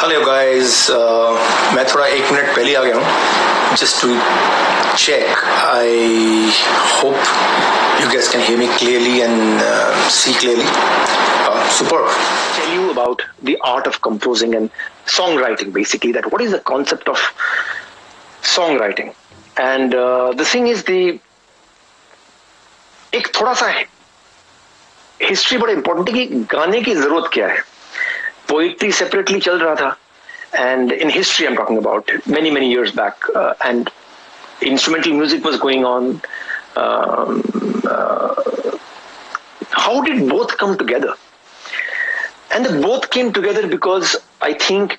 Hello guys, मैं थोड़ा 1 minute पहले आ गया हूँ just to check. I hope you guys can hear me clearly and see clearly. Superb. Tell you about the art of composing and songwriting, basically. That what is the concept of songwriting? And the thing is, एक थोड़ा सा history बड़ा important है कि गाने की जरूरत क्या है. पोइट्री सेपरेटली चल रहा था, and in history I'm talking about many years back, and instrumental music was going on. How did both come together? And they both came together because I think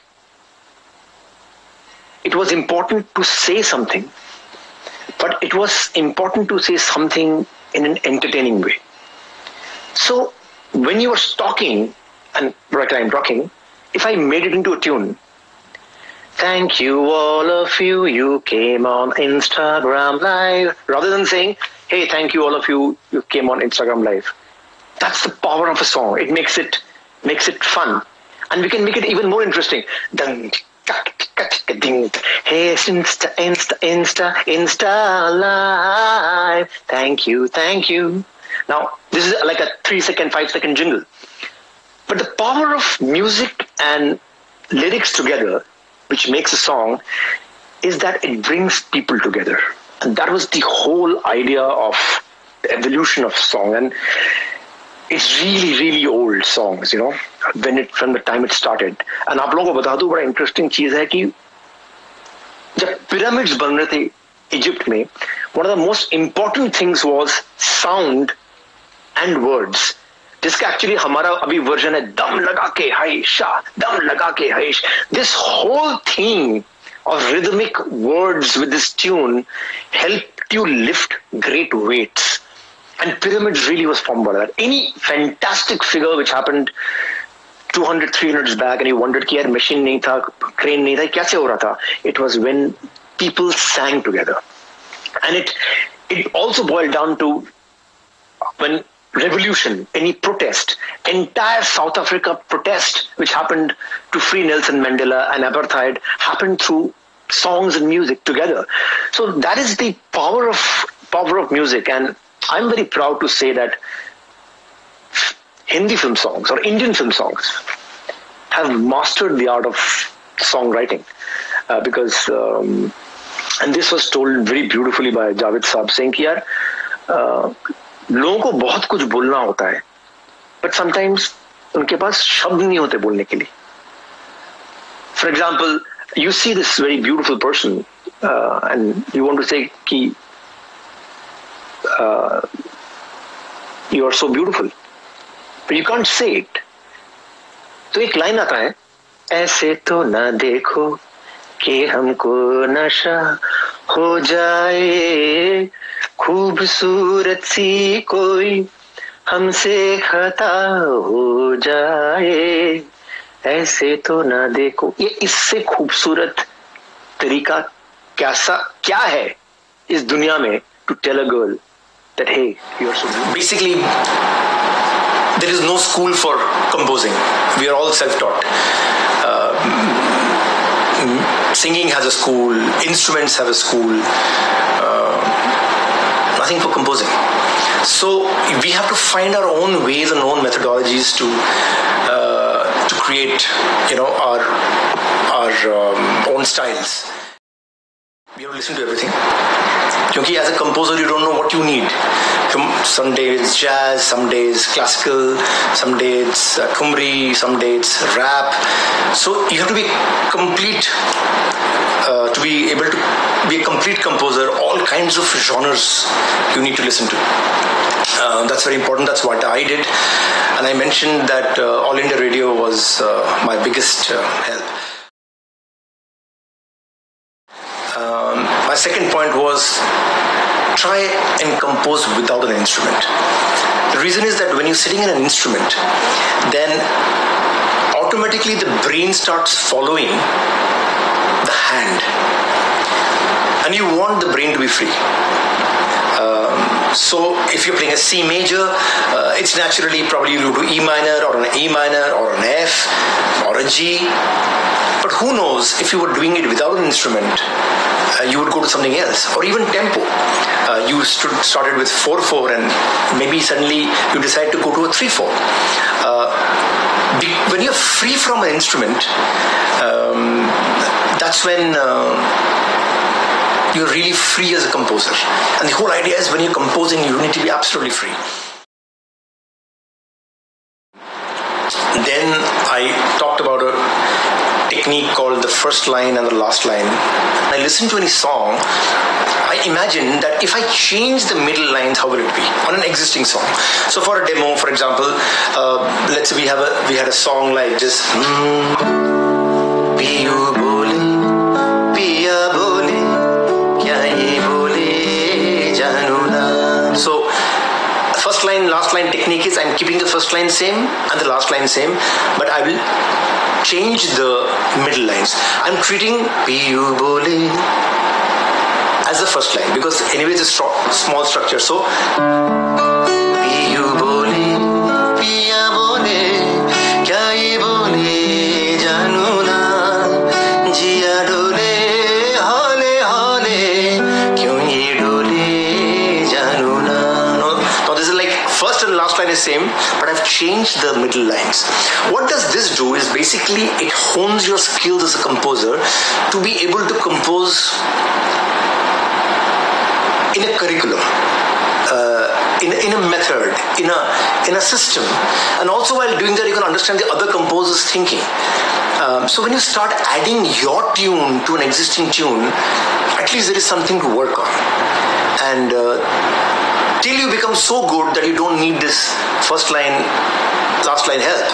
it was important to say something, but it was important to say something in an entertaining way. So when you were talking, and right I'm talking, if I made it into a tune, thank you all of you, you came on Instagram Live, rather than saying, hey, thank you all of you, you came on Instagram Live. That's the power of a song. It makes it fun. And we can make it even more interesting. Hey, Insta Live. Thank you. Now, this is like a 3-second, 5-second jingle. But the power of music and lyrics together, which makes a song, is that it brings people together. And that was the whole idea of the evolution of song. And it's really old songs, from the time it started. And आप लोगों को बता दूं, बड़ा interesting चीज है कि जब pyramids बन रहे थे इजिप्ट में, one of the most important things was sound and words. जिसका एक्चुअली हमारा अभी वर्जन है दम लगा के हाइशा, दम लगा के हाइश. This whole thing of rhythmic words with this tune helped you lift great weights. And pyramids really was formed by that. Any fantastic figure which happened 200-300 years back and you wondered कि यार machine नहीं था, crane नहीं था, कैसे हो रहा था? It was when people sang together. And it also boiled down to when revolution, any protest, entire South Africa protest which happened to free Nelson Mandela and apartheid happened through songs and music together. So that is the power of music, and I'm very proud to say that Hindi film songs or Indian film songs have mastered the art of songwriting, because and this was told very beautifully by Javed Saab, saying कि यार लोगों को बहुत कुछ बोलना होता है, but sometimes उनके पास शब्द नहीं होते बोलने के लिए. For example, you see this very beautiful person and you want to say कि you are so beautiful, but you can't say it. तो एक लाइन आता है, ऐसे तो ना देखो कि हमको नशा हो जाए, खूबसूरत सी कोई हमसे खता हो जाए, ऐसे तो ना देखो. ये इससे खूबसूरत तरीका क्या है इस दुनिया में to tell a girl that hey, you are so beautiful. Basically, there is no school for composing. We are all self-taught. Singing has a school, instruments have a school, nothing for composing. So we have to find our own ways and own methodologies to create, our own styles. We have to listen to everything. Because as a composer, you don't know what you need. Some days it's jazz, some days classical, some days it's Kumri, some days it's rap. So you have to be complete, to be able to be a complete composer. All kinds of genres you need to listen to. That's very important. That's what I did. And I mentioned that All India Radio was my biggest help. My second point was try and compose without an instrument. The reason is that when you're sitting in an instrument, then automatically the brain starts following the hand, and you want the brain to be free. So if you're playing a C major, it's naturally probably you do E minor or an E minor or an F or a G. But who knows, if you were doing it without an instrument, you would go to something else, or even tempo. You started with 4/4 and maybe suddenly you decide to go to a 3/4. When you're free from an instrument, that's when you're really free as a composer. And the whole idea is when you're composing, you need to be absolutely free. Then I talked about a technique called the first line and the last line. When I listen to any song, I imagine that if I change the middle lines, how will it be on an existing song? So for a demo, for example, let's say we had a song like this. Piyu bole, piya bole, kya ye bole, janu na. So first line, last line technique is I'm keeping the first line same and the last line same, but I will change the middle lines. I'm treating Piyu bole as the first line because anyway it's a small structure. So Piyu bole, piya bole, kya ye bole, janu na, jiya dole, hole hole, kyun ye dole, janu na. Now this is like first and last line is same, but I've changed the middle lines. What does this do is basically it hones your skills as a composer to be able to compose in a curriculum, in a method, in a system, and also while doing that you can understand the other composer's thinking. So when you start adding your tune to an existing tune, at least there is something to work on, and till you become so good that you don't need this first line, last line help.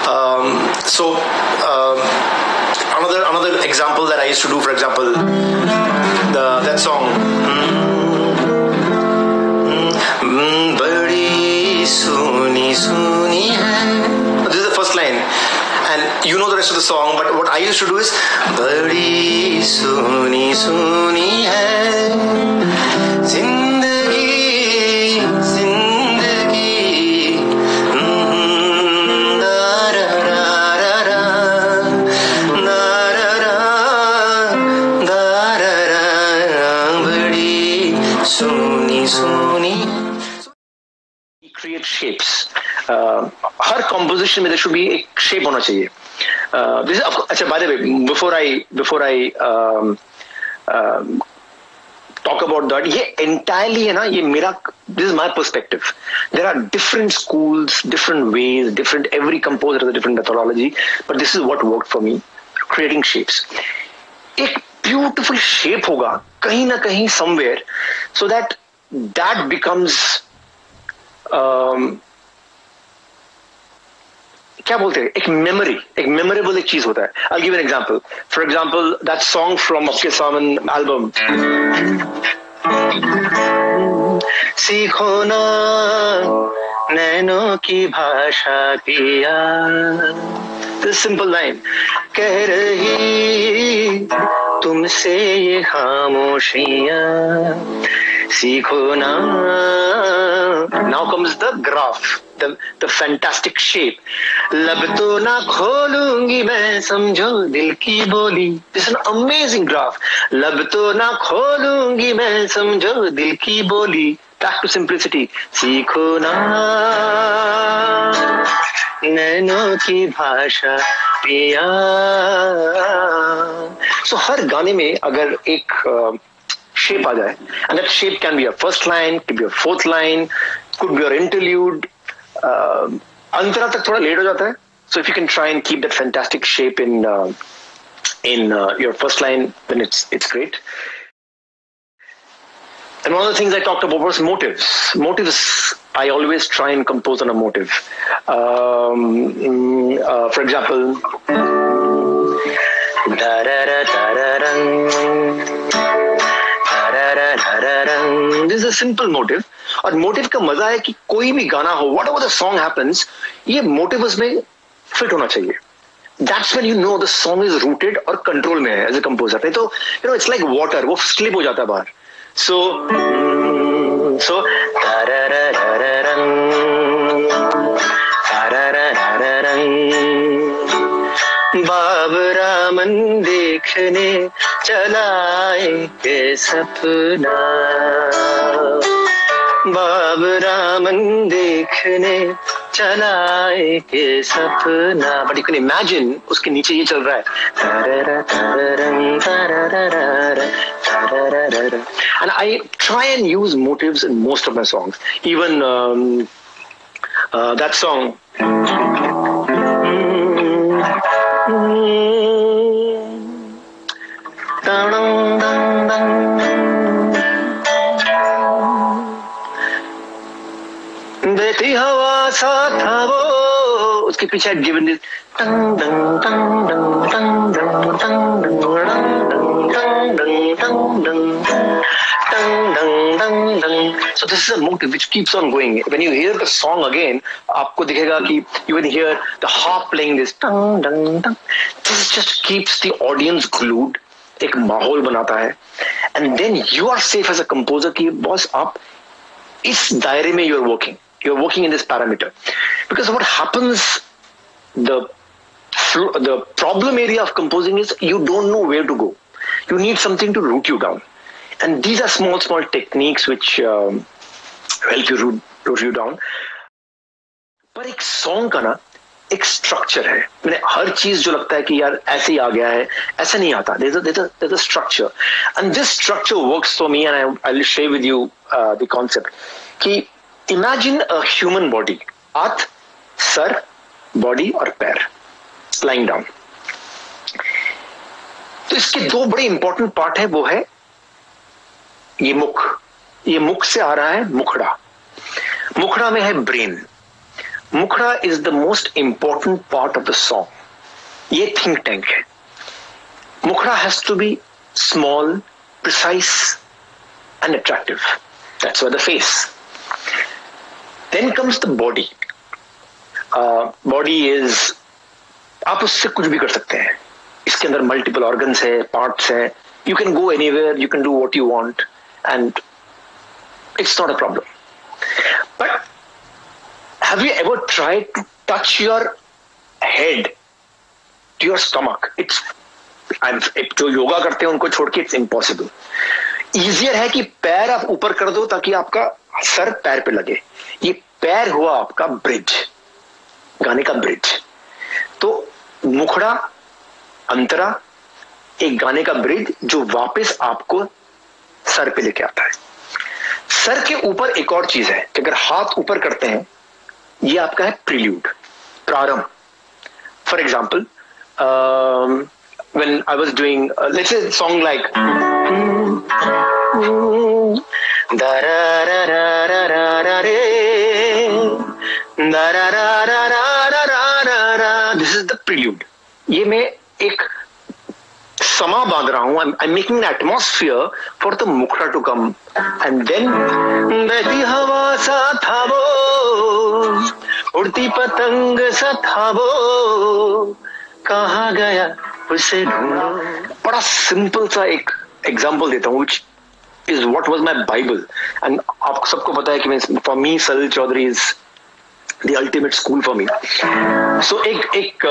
Another example that I used to do, for example, that song. Badi suni suni hai. This is the first line, and you know the rest of the song. But what I used to do is Badi suni suni hai. Zindagi, zindagi. Da ra ra ra ra. Da ra ra. Da ra ra. Badi suni suni. Create shapes. Her composition में there should be एक shape होना चाहिए. This is अच्छा, by the way, before I talk about that, ये entirely है ना, ये मेरा, this is my perspective. There are different schools, different ways, every composer has a different methodology, but this is what worked for me, creating shapes. एक beautiful shape होगा कहीं ना कहीं somewhere, so that becomes क्या बोलते हैं, एक memory, एक मेमोरेबल एक चीज होता है. I'll give you an example. For example, that song from Apke Saman album. सीखो ना नैनों की भाषा पिया. This simple line. कह रही तुमसे ये खामोशियां, सीखो ना. Now comes the graph, the fantastic shape. लब तो ना खोलूंगी मैं, समझो दिल की बोली. This is an amazing graph. लब तो ना खोलूंगी मैं, समझो दिल की बोली. Back to simplicity. सीखो ना नैनों की भाषा पिया. So हर गाने में अगर एक shape आ जाए, and that shape can be a first line, could be a fourth line, could be your interlude. अंतरा तक थोड़ा लेट हो जाता है. So if you can try and keep that fantastic shape in your first line, then it's great. And one of the things I talked about was motives. Motives, I always try and compose on a motive. For example, this is a simple motive. और motive का मजा है कि कोई भी गाना हो, whatever the song happens, ये मोटिव उसमें फिट होना चाहिए. That's when you know the song is rooted और कंट्रोल में है as a composer. नहीं तो it's like water, वो slip हो जाता है बाहर. So So बाबरा मन देखने चलाए के सपना, बाबरा मन देखने चलाए के सपना. But you can imagine उसके नीचे ये चल रहा है. And I try and use motives in most of my songs. Even that song. बेटी हवा सा था वो, उसके पीछे I'd given this dang dang dang dang dang dang dang dang dang dang dang dang. So this is a motive which keeps on going. When you hear the song again, आपको दिखेगा कि you will hear the harp playing this dang dang dang. This just keeps the audience glued. एक माहौल बनाता है. And then you are safe as a composer कि boss आप इस दायरे में you are working. You're working in this parameter, because what happens, the problem area of composing is you don't know where to go. You need something to root you down, and these are small techniques which help you root you down. पर एक song का ना एक structure है. मैंने हर चीज जो लगता है कि यार ऐसे ही आ गया है, ऐसा नहीं आता. There's a structure, and this structure works for me, and I'll share with you the concept. कि Imagine a human body, हाथ, सर, body और पैर, lying down. तो इसके दो बड़े important part है. वो है ये मुख. ये मुख से आ रहा है मुखड़ा. मुखड़ा में है brain. मुखड़ा is the most important part of the song. ये think tank है. मुखड़ा has to be small, precise and attractive. That's why the face. Then comes the body. Body is, आप उससे कुछ भी कर सकते हैं. इसके अंदर multiple organs है, parts है. You can go anywhere, you can do what you want, and it's not a problem. But have you ever tried to touch your head to your stomach? जो योगा करते हैं उनको छोड़ के it's impossible. Easier है कि पैर आप ऊपर कर दो ताकि आपका सर पैर पे लगे. ये पैर हुआ आपका ब्रिज, गाने का ब्रिज. तो मुखड़ा, अंतरा, एक गाने का ब्रिज जो वापस आपको सर पे लेके आता है. सर के ऊपर एक और चीज है कि अगर हाथ ऊपर करते हैं, ये आपका है प्रील्यूड, प्रारंभ. For example, when I was doing let's say a song like da ra ra ra ra ra ra re da ra ra ra ra ra ra ra, this is the prelude. ये मैं एक समा बांध रहा हूं. I'm making an atmosphere for the मुखड़ा to come, and then बहती हवा सा था वो, उड़ती पतंग सा था वो, कहाँ गया उसे ढूंढो. बड़ा सिंपल सा एक एग्जांपल देता हूँ, which is what was my Bible. And आपको सबको पता है कि for me Salil Chaudhary is the ultimate school for me. So एक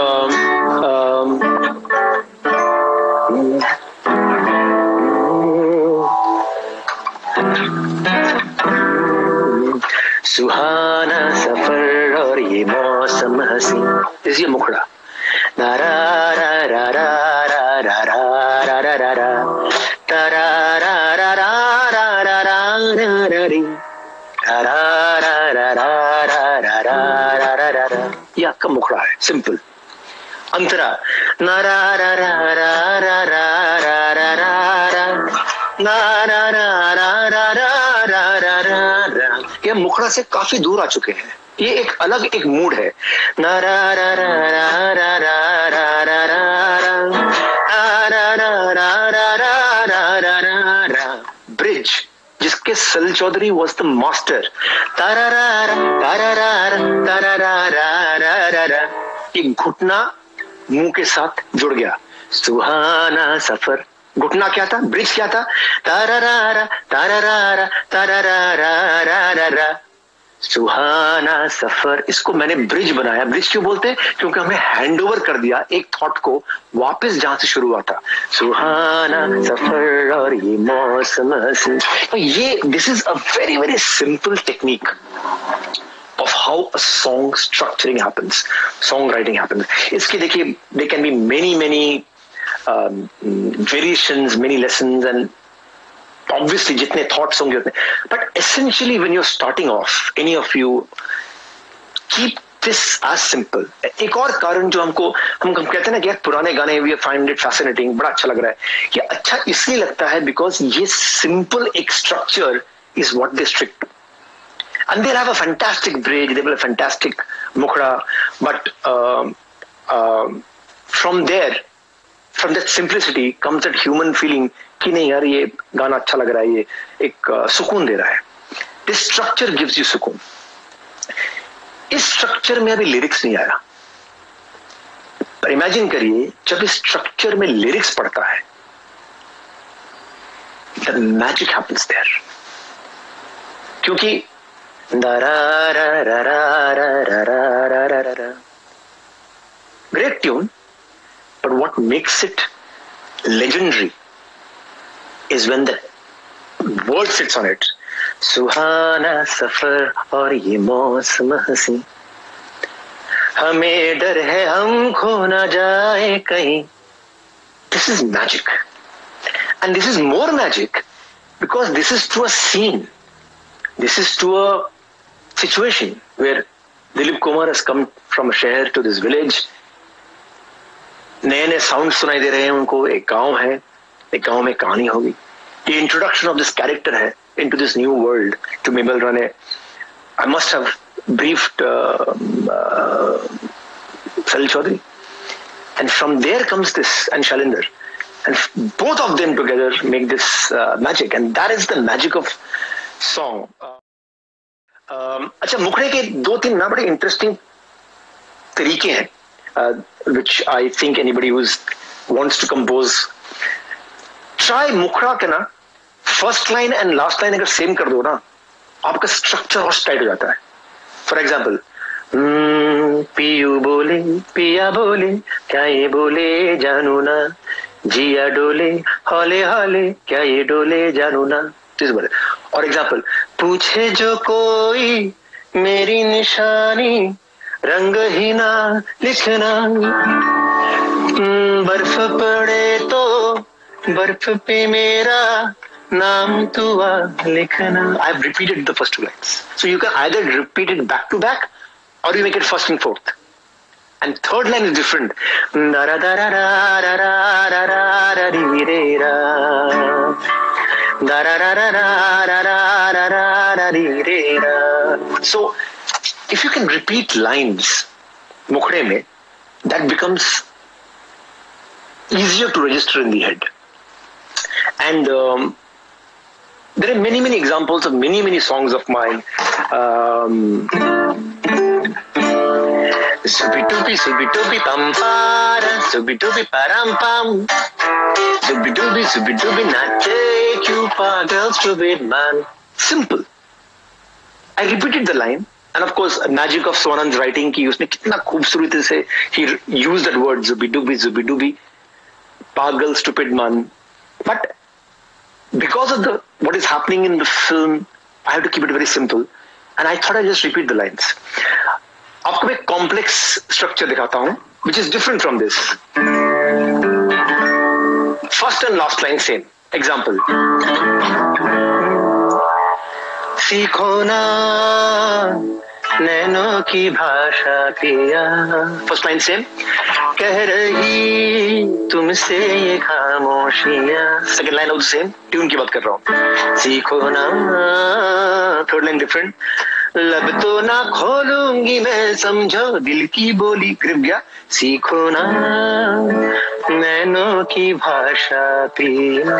सुहाना सफर और ये मौसम हसी, ये मुखड़ा. रा रा रा रा रा रा रा रा रा रा रा रा रा रा रा रा रा रा रा री रा रा रा रा रा रा रा रा रा रा रा. ये आपका मुखड़ा है, सिंपल. अंतरा ना रा रा रा रा रा रा रा रा रा ना रा रा रा रा रा रा रा रा रा. ये मुखड़ा से काफी दूर आ चुके हैं. ये एक अलग एक मूड है. ना रा रा रा रा रा रा रा रा रा रा रा रा रा रा रा. ब्रिज जिसके Salil Chaudhary was the master. तारा रा तारा रा तारा रा रा रा. एक घुटना मुंह के साथ जुड़ गया. सुहाना सफर घुटना क्या था, ब्रिज क्या था, तारारा तारारा तारारा सुहाना सफर, इसको मैंने ब्रिज बनाया। ब्रिज क्यों बोलते हैं? क्योंकि हमें हैंड ओवर कर दिया एक थॉट को वापस जहां से शुरू हुआ था, सुहाना सफर और ये मौसम हसीन। तो ये this is a very very simple technique of how a song structuring happens, songwriting happens. इसके देखिए, there can be many variations, many lessons, and obviously जितने thoughts होंगे उतने, but essentially when you're starting off, any of you keep this as simple. एक और कारण जो हम कहते हैं ना कि यार पुराने गाने we find it fascinating, बड़ा अच्छा लग रहा है, ये अच्छा इसलिए लगता है because ये simple एक structure is what they strict. And they'll have a fantastic break, they will have a fantastic mukhra, but from there, from that simplicity comes that human feeling कि नहीं यार ये गाना अच्छा लग रहा है, ये एक सुकून दे रहा है. This structure gives you सुकून. इस स्ट्रक्चर में अभी लिरिक्स नहीं आया, पर इमेजिन करिए जब इस स्ट्रक्चर में लिरिक्स पड़ता है, the magic happens there. क्योंकि great tune, but what makes it legendary is when the word sits on it. सुहाना सफर और ये मौसम हसी, हमें डर है हम खो ना जाए कहीं. This is magic, and this is more magic because this is to a scene. This is to a situation where Dilip Kumar has come from a शहर to this village. नए नए साउंड सुनाई दे रहे हैं उनको, एक गांव है, एक गांव में कहानी होगी. ये इंट्रोडक्शन ऑफ दिस कैरेक्टर है into this new world to Mabel Rane. I must have briefed Salil Chaudhary, and from there comes this, and Shalinder, and both of them together make this magic, and that is the magic of song. अच्छा, मुखड़े के दो तीन ना बड़े interesting तरीके हैं which I think anybody who wants to compose try. मुखड़ा के ना first line and last line अगर सेम कर दो ना, आपका स्ट्रक्चर और टाइट हो जाता है. फॉर एग्जाम्पल, पियू बोले पिया बोले क्या ये बोले जानू ना, जिया डोले हौले हौले क्या ये डोले जानू ना. बोले. और एग्जाम्पल, पूछे जो कोई मेरी निशानी, रंग ही ना लिखना, बर्फ पड़े तो बर्फ पे मेरा नाम तुआ लिखना. I have repeated the first two lines, so you can either repeat it back to back or you make it first and fourth. And third line is different. So if you can repeat lines मुखड़े में, that becomes easier to register in the head. And there are many examples of many songs of mine. Subi dubi pampara, subi dubi param pam, subi dubi not take you girl stupid man. Simple. I repeated the line, and of course magic of Swanand's writing कि उसने कितना खूबसूरती से he used that word zubi dubi pagal stupid man. But because of what is happening in the film, I have to keep it very simple, and I thought I'd just repeat the lines. आपको मैं complex structure दिखाता हूँ, which is different from this. First and last line same. Example. सीखो ना नैनों की भाषा पिया. First line same. कह रही तुमसे ये खामोशियां. Second line also same. Tune की बात कर रहा हूँ. सीखो ना. Third line different. लब तो ना खोलूंगी मैं, समझो दिल की बोली. ग्रिप गया. सीखो ना नैनों की भाषा पिया.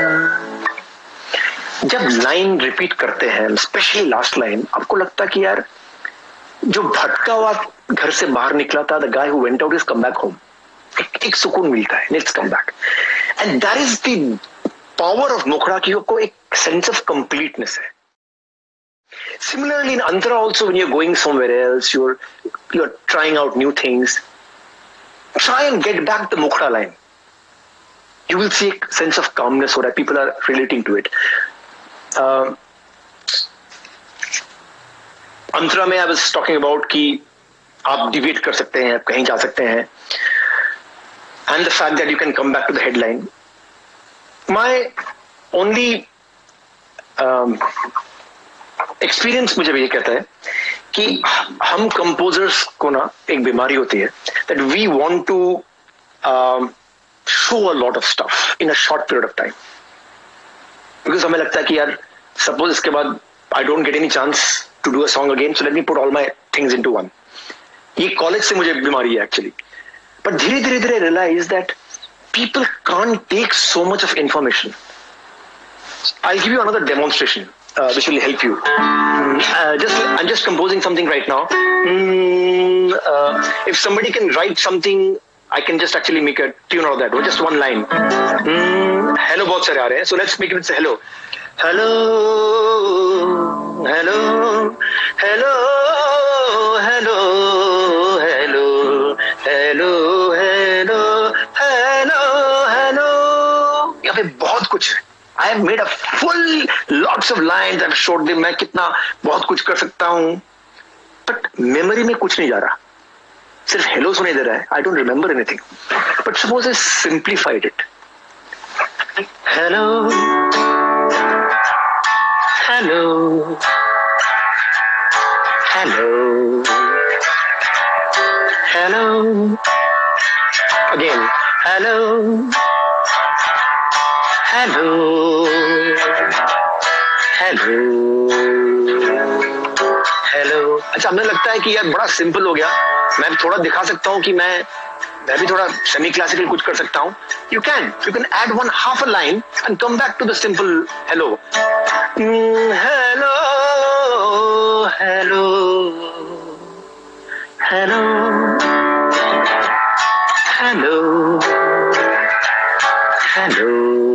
जब लाइन रिपीट करते हैं, स्पेशली लास्ट लाइन, आपको लगता कि यार जो भटका हुआ घर से बाहर निकला था, the guy who went out is come back home. एक सुकून मिलता है. Let's come back. And that is the power of mukhda की आपको एक सेंस ऑफ कंप्लीटनेस है. Similarly, in Antara also, when you're going somewhere else, you're trying out new things. Try and get back the Mukhra line. You will see a sense of calmness, or that people are relating to it. Antara में I was talking about कि आप debate कर सकते हैं, आप कहीं जा सकते हैं, and the fact that you can come back to the headline. My only experience मुझे ये कहता है कि हम कंपोजर्स को ना एक बीमारी होती है that we want to show a lot of stuff in a short period of time, because हमें लगता है कि यार सपोज इसके बाद I don't get any chance to do a song again, so let me put all my things into one. ये college से मुझे बीमारी है एक्चुअली. बट धीरे धीरे धीरे realise that people can't take so much of information. I give you another demonstration which will help you. I'm just composing something right now. If somebody can write something, I can just actually make a tune out of that. Or just one line. Hello, बहुत सारे आ रहे हैं. So let's make it say hello. Hello, hello, hello, hello, hello, hello, hello, hello, hello. यहाँ पे बहुत कुछ है. I have made a full lots of lines. I've showed them मैं कितना बहुत कुछ कर सकता हूँ, but memory में कुछ नहीं जा रहा, सिर्फ hello सुनाई दे रहा है. I don't remember anything. But suppose I simplified it. Hello, hello, hello, hello. Again, hello. Hello hello hello. अच्छा, हमें लगता है कि यार बड़ा सिंपल हो गया, मैं थोड़ा दिखा सकता हूँ कि मैं भी थोड़ा सेमी क्लासिकल कुछ कर सकता हूँ. You can add one half a line and come back to the simple hello. Hello hello hello hello hello.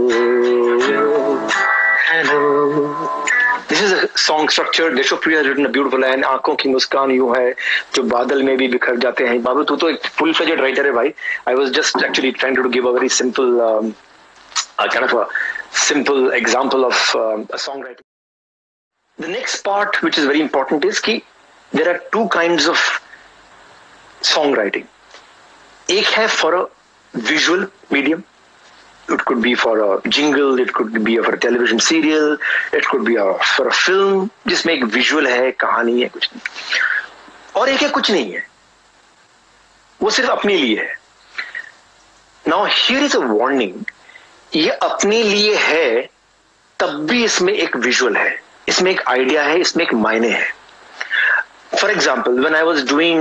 This is a song structure. Deshopriya has written a beautiful line. आंखों की मुस्कान यूं है जो बादल में भी बिखर जाते हैं. बाबू तू तो एक full fledged writer है भाई. I was just actually trying to give a very simple kind of a simple example of a songwriting. The next part which is very important is कि there are two kinds of songwriting. एक है for a visual medium. It could be for a jingle, it could be for a television serial, it could be for a film, जिसमें एक visual है, कहानी है, कुछ नहीं. और एक है कुछ नहीं है, वो सिर्फ अपने लिए है. Now here is a warning. ये अपने लिए है, तब भी इसमें एक visual है, इसमें एक idea है, इसमें एक मायने है. For example, when I was doing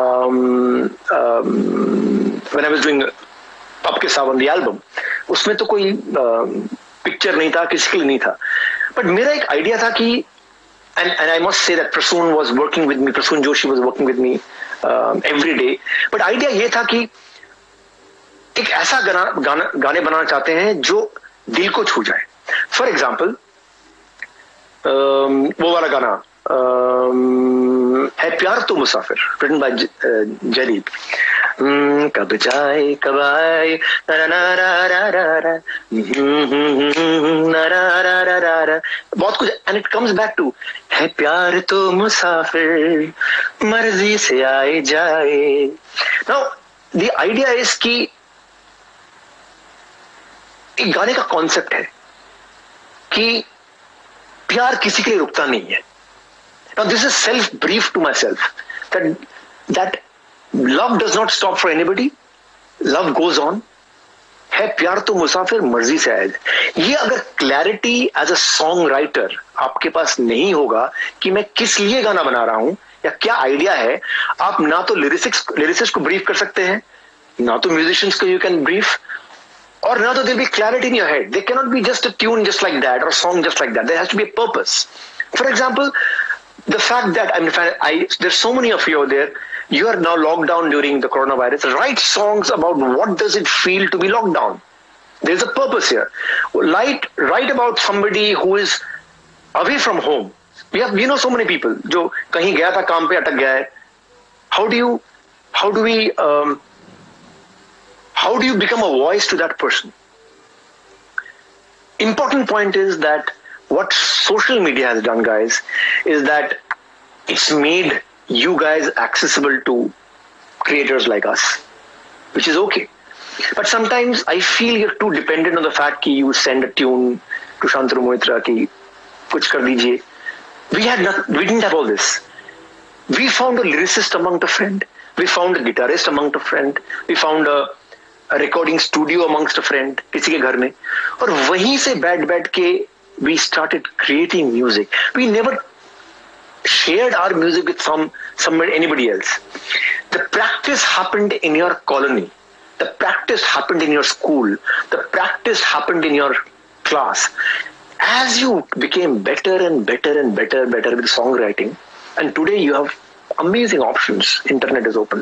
अब के सावन द एल्बम, उसमें तो कोई पिक्चर नहीं था, किसी के लिए नहीं था, बट मेरा एक आइडिया था कि and I must say that Prasoon was working with me, Prasoon Joshi was working with me every day. But idea ये था कि एक ऐसा गाने बनाना चाहते हैं जो दिल को छू जाए. फॉर एग्जाम्पल वो वाला गाना है प्यार तो मुसाफिर, रिटन बाय जलीब. कब जाए कब आए बहुत कुछ, and it comes back to है प्यार तो मुसाफिर मर्जी से आए जाए. नाउ द आइडिया इज कि एक गाने का कॉन्सेप्ट है कि प्यार किसी के लिए रुकता नहीं है. Now this is self brief to myself that love does not stop for anybody. Love goes on. है प्यार तो मुसाफिर मर्जी से आए. ये अगर clarity as a song writer आपके पास नहीं होगा कि मैं किस लिए गाना बना रहा हूं या क्या आइडिया है, आप ना तो लिरिसिस्ट को ब्रीफ कर सकते हैं, ना तो म्यूजिशियंस को यू कैन ब्रीफ, और ना तो there be clarity in your head. They can not be just a tune just like that और song just like that. There has to be a purpose. For example, the fact that there's so many of you out there, you are now locked down during the coronavirus. Write songs about what does it feel to be locked down. There's a purpose here. Write about somebody who is away from home. We know so many people जो कहीं गया था काम पे अटक गया है. How do you become a voice to that person? Important point is that what social media has done, guys, is that it's made you guys accessible to creators like us, which is okay. But sometimes I feel you're too dependent on the fact that you send a tune to Shantanu Moitra ki kuch kar dijiye. We didn't have all this. We found a lyricist amongst a friend. We found a guitarist amongst a friend. We found a recording studio amongst a friend, किसी के घर में. और वहीं से बैठ के we started creating music. We never shared our music with anybody else. The practice happened in your colony. The practice happened in your school. The practice happened in your class. As you became better and better with songwriting, and today you have amazing options. Internet is open.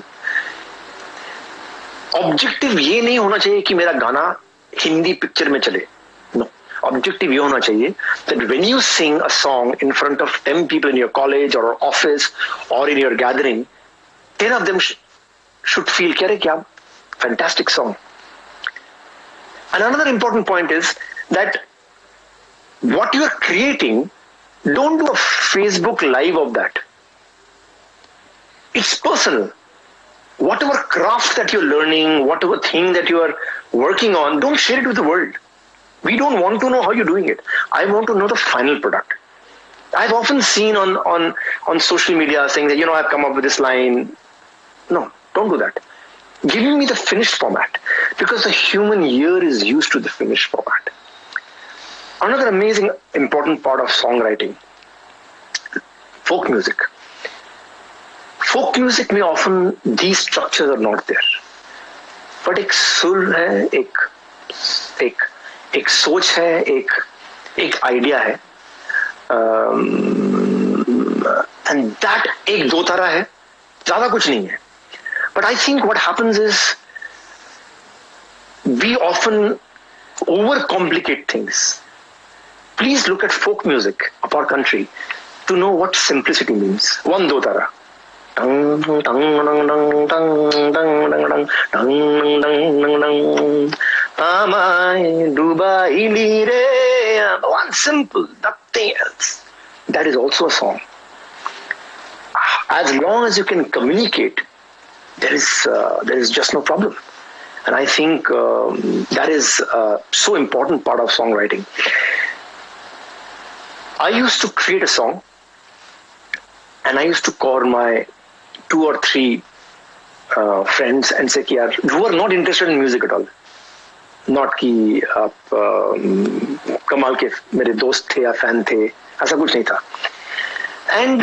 Objective ये नहीं होना चाहिए कि मेरा गाना Hindi picture में चले. No. Objective ये होना चाहिए that when you sing a song in front of 10 people in your college or office or in your gathering, 10 of them should feel क्या fantastic song. And another important point is that what you are creating, don't do a Facebook live of that. It's personal. Whatever craft that you're learning, whatever thing that you are working on, don't share it with the world. We don't want to know how you're doing it. I want to know the final product. I've often seen on social media saying that, I've come up with this line. No, don't do that. Give me the finished format, because the human ear is used to the finished format. Another amazing important part of songwriting, folk music. Folk music में often these structures are not there. But एक सुर है, एक सोच है, एक idea है, and that एक दो तारा है, ज़्यादा कुछ नहीं है. But I think what happens is we often overcomplicate things. Please look at folk music of our country to know what simplicity means. One do tara. One simple, nothing else. That is also a song. As long as you can communicate, there is just no problem. And I think that is a so important part of songwriting. I used to create a song and I used to call my 2 or 3 friends and say who are not interested in music at all. Not कि आप कमाल के मेरे दोस्त थे या fan थे, ऐसा कुछ नहीं था. And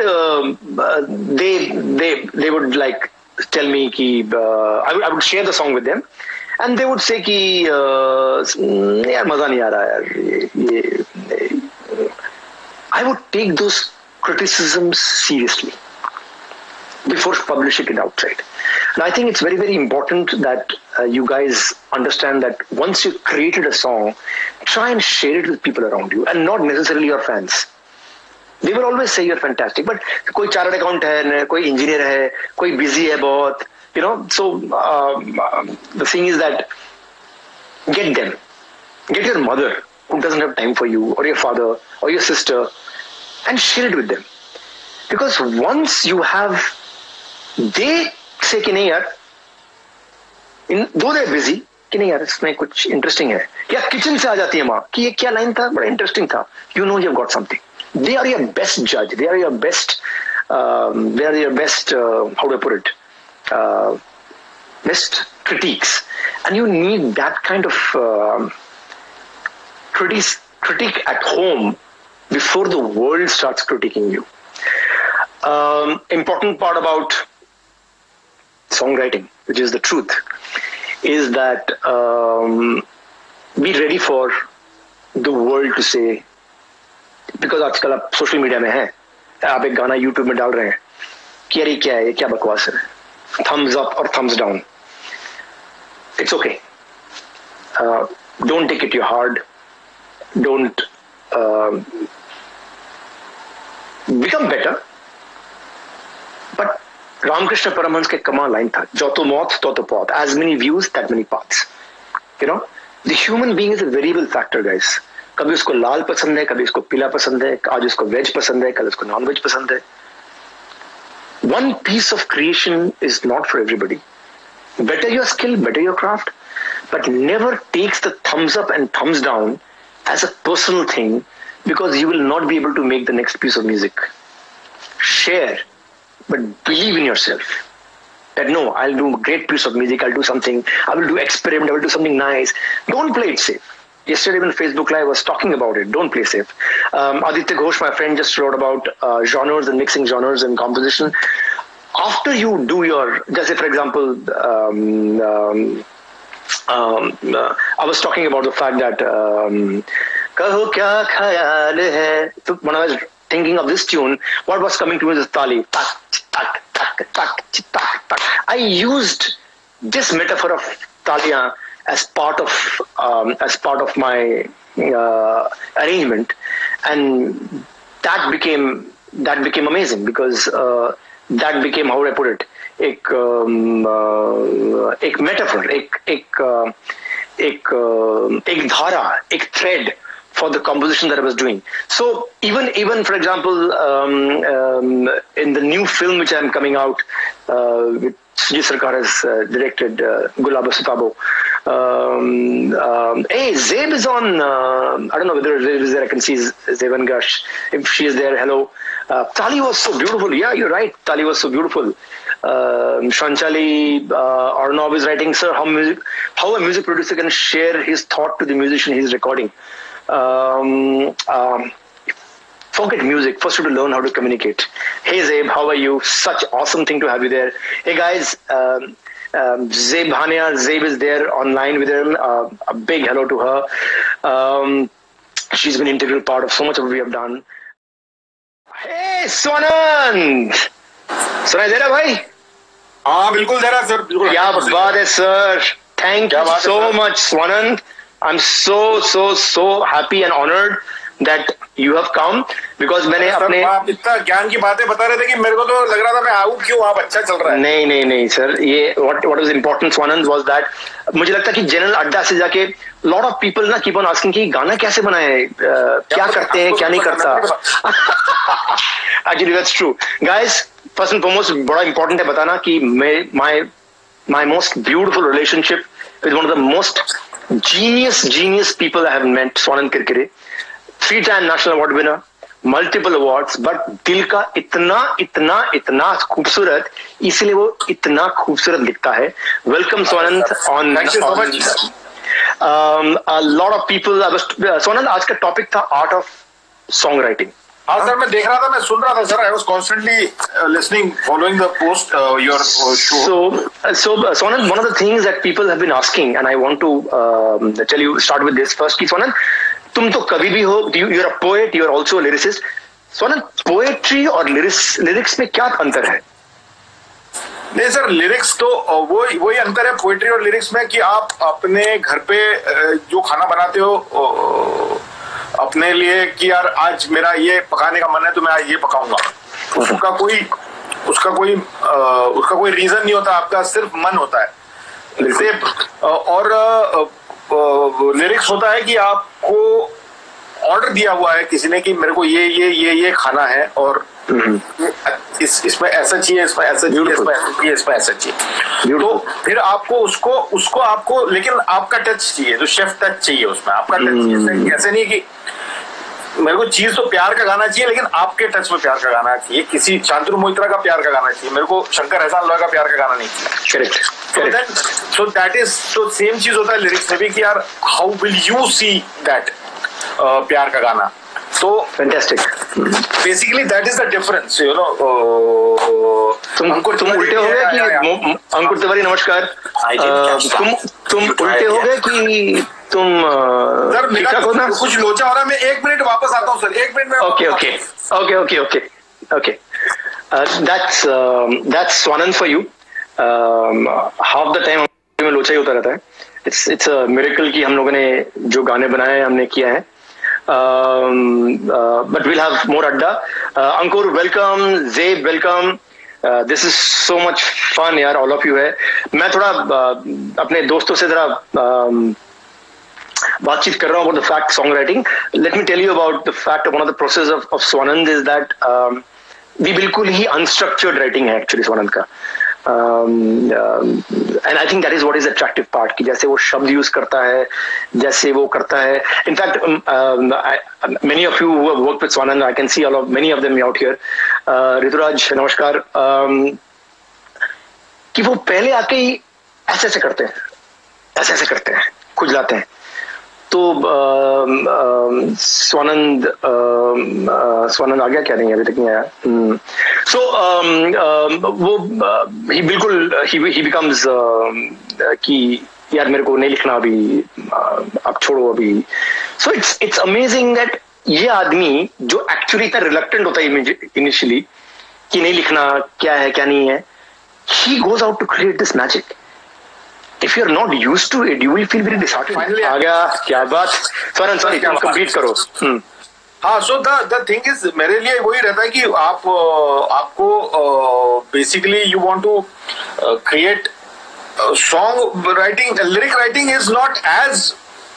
they would like tell me कि I would share the song with them and they would say कि यार मजा नहीं आ रहा यार. I would take those criticisms seriously before publishing it outside. And I think it's very, very important that you guys understand that once you've created a song, try and share it with people around you and not necessarily your fans. They will always say you're fantastic, but कोई chartered accountant है, कोई engineer है, कोई busy है बहुत, So the thing is that get them, get your mother who doesn't have time for you, or your father, or your sister, and share it with them. Because once you have, they say कि नहीं यार, though they're busy, कि नहीं यार इसमें कुछ interesting है, या kitchen से आ जाती है माँ कि ये क्या line था, बड़ा interesting था, you've got something. They are your best judge. They are your best. How do I put it? Best critiques, and you need that kind of critique at home before the world starts critiquing you. Important part about songwriting, which is the truth, is that be ready for the world to say. Because आजकल आप social media में हैं, आप एक गाना YouTube में डाल रहे हैं कि अरे क्या है, ये क्या बकवास है, थम्स अप और thumbs down. It's okay. don't take it to your heart. Don't become better. But Ramakrishna Paramahansa के कमाल लाइन था, जो तो मौत तो Paut. As many views, that many paths. You know, the human being is a variable factor, guys. कभी उसको लाल पसंद है, कभी उसको पीला पसंद है, आज उसको वेज पसंद है, कल उसको नॉन वेज पसंद है. One piece of creation is not for everybody. Better your skill, better your craft, but never takes the thumbs up and thumbs down as a personal thing, because you will not be able to make the next piece of music. Share, but believe in yourself. That no, I'll do a great piece of music, I'll do something, I will do experiment, I will do something nice. Don't play it safe. Yesterday when Facebook Live was talking about it, don't play safe. Aditya Ghosh, my friend, just wrote about genres and mixing genres and composition. After you do your, just say for example, I was talking about the fact that Kaho kya khayal hai. So when I was thinking of this tune, what was coming to me was Tali. Tak, tak, tak, tak, tak, tak. I used this metaphor of Taliyan as part of my arrangement, and that became amazing, because that became, how would I put it, एक metaphor, एक धारा, एक thread for the composition that I was doing. So even for example, in the new film which I am coming out, with Sujit Sarkar has directed, Gulab Sitabo. Hey, Zeb is on. I don't know whether Zeb is there. I can see Zeban Gash. If she is there, hello. Tali was so beautiful. Yeah, you're right. Tali was so beautiful. Shanchali Arnav is writing, sir, how a music producer can share his thought to the musician he's recording. Forget music. First, you have to learn how to communicate. Hey, Zeb, how are you? Such awesome thing to have you there. Hey, guys. Zeb Hania, Zeb is there online with him. A big hello to her. She's been an integral part of so much of what we have done. Hey, Swanand! सुनाई दे रहा भाई? हाँ बिल्कुल दे रहा sir. क्या बात है sir. Thank you so much, Swanand. I'm so happy and honored that you have come, because मैंने अपने आप इतना ज्ञान की बातें बता रहे थे कि मेरे को तो लग रहा था मैं आऊँ क्यों, आप अच्छा चल रहा है. नहीं सर, ये what was important, Swanand, was that मुझे लगता है कि जनरल अड्डा से जाके lot of people ना keep on asking कि गाना कैसे बनाए, क्या करते हैं, क्या नहीं करता. Actually that's true, guys. First and foremost, बड़ा important है बताना कि my most beautiful relationship with one of the most genius people I have met, Swanand Kirkire, 3-time national award winner, multiple awards, but दिल का इतना खूबसूरत, इसलिए वो इतना खूबसूरत दिखता है. Welcome Swanand on. Thank you so much. A lot of people, Swanand, आज का टॉपिक था art of songwriting. हाँ सर, मैं देख रहा था, मैं सुन रहा था sir. I was constantly listening, following the post, your show. So Swanand, one of the things that people have been asking, and I want to tell you, start with this first. Ki Swanand, तुम तो कभी भी हो, you're a poet, you're also a lyricist. Swanand, poetry और lyrics में क्या अंतर है? नहीं सर, लिरिक्स तो वही अंतर है पोएट्री और लिरिक्स में कि आप अपने घर पे जो खाना बनाते हो अपने लिए कि यार आज मेरा ये पकाने का मन है तो मैं आज ये पकाऊंगा, उसका कोई रीजन नहीं होता, आपका सिर्फ मन होता है. और लिरिक्स होता है कि आपको ऑर्डर दिया हुआ है किसी ने कि मेरे को ये खाना है और इसमें ऐसा चाहिए, इसमें ऐसा चाहिए, इसमें ऐसा चाहिए. तो फिर आपको उसको आपको, लेकिन आपका टच चाहिए, जो शेफ टच चाहिए उसमें आपका टच चाहिए. ऐसे नहीं कि मेरे को चीज तो प्यार का गाना चाहिए, लेकिन आपके टच में प्यार का गाना चाहिए, किसी शांतनु मोहित्रा का प्यार का गाना चाहिए, मेरे को शंकर एहसान लोई का प्यार का गाना नहीं चाहिए. करेक्ट. सो दैट इज, तो सेम चीज होता है लिरिक्स में भी कि यार how will you see that प्यार का गाना. So fantastic. Basically that is the difference, you know. तुम उल्टे हो गए कि अंकुर तिवारी नमस्कार. तुम उल्टे हो गए कि तुम सर मेरा कुछ लोचा हो रहा है. मैं 1 मिनट वापस आता हूँ सर, 1 मिनट में. Okay. That's Swanand for you. Half the time में लोचा ही होता रहता है. इट्स अ मिरेकल कि हम लोगों ने जो गाने बनाए हमने किया है. But we'll have more adda. Ankur, welcome. Zaid, welcome. This is so much fun, यार. All of you है. मैं थोड़ा अपने दोस्तों से जरा बातचीत कर रहा हूँ about the fact songwriting. Let me tell you about the fact of one of the process of Swanand is that we बिल्कुल ही unstructured writing है actually Swanand का. And I think that is what is attractive part कि जैसे वो शब्द use करता है, जैसे वो करता है. In fact, many of you who have worked with Swanand, I can see many of them out here. Rituraj, नमस्कार. कि वो पहले आके ही ऐसे ऐसे करते हैं, खुजलाते हैं. तो स्वानंद आ गया क्या? नहीं, अभी तक नहीं आया. सो वो ही बिकम्स कि यार मेरे को नहीं लिखना अभी, अब छोड़ो अभी. सो इट्स अमेजिंग दैट ये आदमी जो एक्चुअली इतना रिलक्टेंट होता है इनिशियली कि नहीं लिखना, क्या है क्या नहीं है, he goes out to create this magic. If you're not used to it, you will feel very disheartened. Finally, आ गया, क्या बात. Sorry, कंप्लीट करो. हाँ, so the thing is, मेरे लिए वही रहता है कि आपको basically you want to create song writing, lyric writing is not as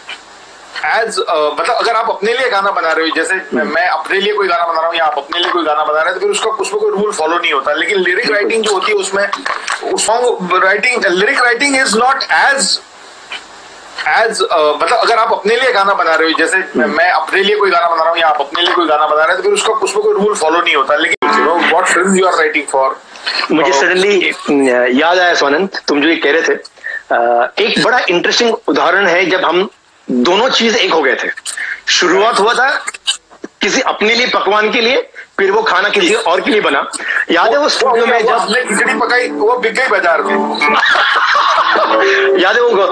मतलब अगर आप अपने लिए गाना बना रहे हो, जैसे मैं अपने लिए कोई गाना बना रहा हूँ या आप अपने लिए कोई गाना बना रहे हैं, तो फिर उसमें कोई रूल फॉलो नहीं होता. लेकिन लिरिक राइटिंग जो होती है उसमें song writing, lyric writing is not as मतलब अगर आप अपने लिए गाना बना रहे हो, जैसे मैं अपने लिए कोई गाना बना रहा हूँ या आप अपने लिए कोई गाना बना रहे हैं, तो फिर उसमें कोई रूल फॉलो नहीं होता. लेकिन what film you are writing for, मुझे सडनली याद आया स्वानंद, तुम जो ये कह रहे थे, एक बड़ा इंटरेस्टिंग उदाहरण है जब हम दोनों चीज एक हो गए थे. शुरुआत हुआ था किसी अपने लिए पकवान के लिए, फिर वो खाना किसी और के लिए बना. याद है वो स्टूडियो में जब हमने खिचड़ी पकाई, वो बिक गई बाजार में. याद है वो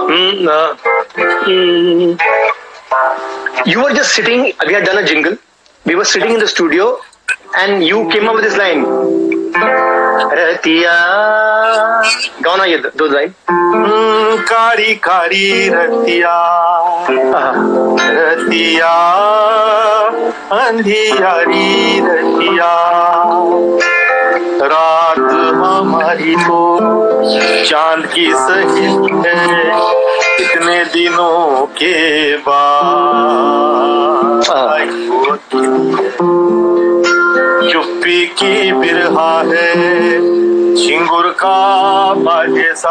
you were just sitting, we had done a jingle, we were sitting in the studio and you came up with this line, Ratia, गाओ ना ये दो लाइन. कारी कारी रतिया, रतिया अंधियारी रतिया, रात हमारी तो चांद की सहेली है, इतने दिनों के बाद चुप्पी की बिरहा है, झिंगुर का बाजेसा.